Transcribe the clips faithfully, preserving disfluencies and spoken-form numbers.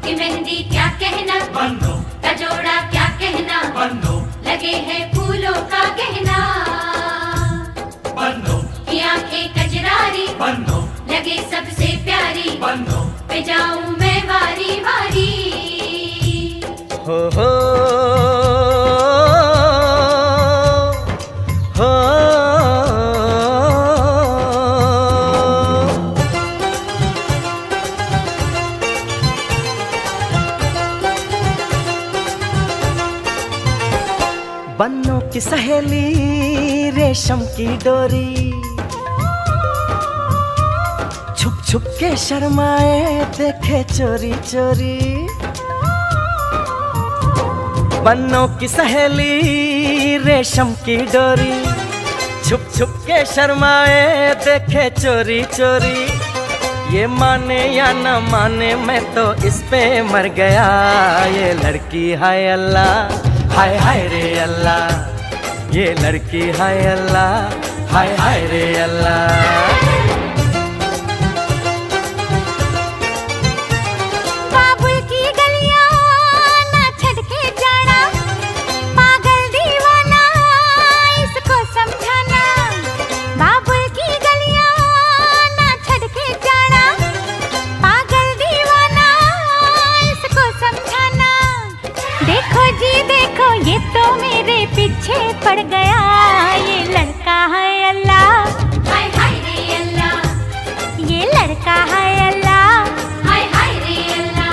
ये मेहंदी क्या कहना, बंदो का जोड़ा क्या कहना, बंदो लगे हैं फूलों का गहना। बंदो की आंखें कजरारी, बंदो लगे सबसे प्यारी, बंदो पे जाऊं मैं वारी वारी। हो हो हो बन्नों की सहेली रेशम की डोरी, छुप छुप के शर्माए देखे चोरी चोरी। बन्नों की सहेली रेशम की डोरी, छुप छुप के शर्माए देखे चोरी चोरी। ये माने या न माने मैं तो इस पे मर गया। ये लड़की हाय अल्लाह, हाय हाय रे अल्लाह। ये लड़की हाय अल्लाह, हाय हाय रे अल्लाह। ये तो मेरे पीछे पड़ गया। ये लड़का है अल्लाह, हाय हाय रे अल्लाह। ये लड़का है अल्लाह, हाय हाय रे अल्लाह।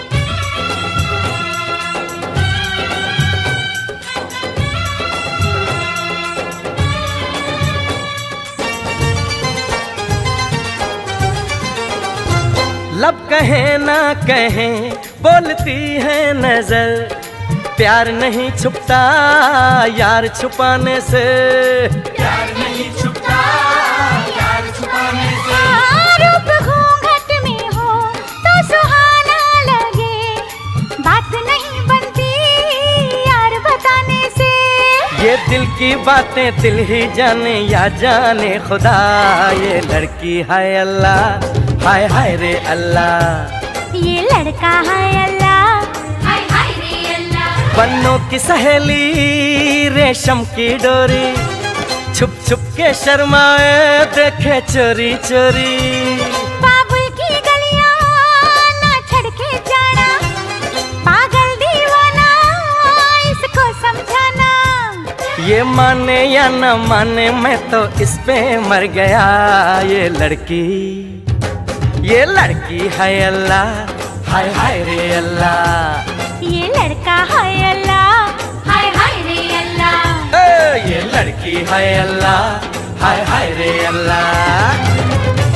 लब कहे ना कहे बोलती है नजर, प्यार नहीं छुपता यार छुपाने से। प्यार नहीं छुपता यार छुपाने से। रूप घूंघट में हो तो सुहाना लगे, बात नहीं बनती यार बताने से। ये दिल की बातें दिल ही जाने या जाने खुदा। ये लड़की हाय अल्लाह, हाय हाय रे अल्लाह। ये लड़का है अल्लाह, हाय हाय रे अल्लाह। बन्नों की सहेली रेशम की डोरी, छुप छुप के शर्माए देखे चोरी चोरी। बाबुल की गलियां ना छड़ के जाना, पागल दीवाना इसको समझाना। ये माने या न माने मैं तो इस पे मर गया। ये लड़की, ये लड़की है अल्लाह, हाय हाय रे अल्लाह। ये लड़का है अल्लाह, हाय हाय रे अल्लाह। ये लड़की है अल्लाह, हाय हाय रे अल्लाह।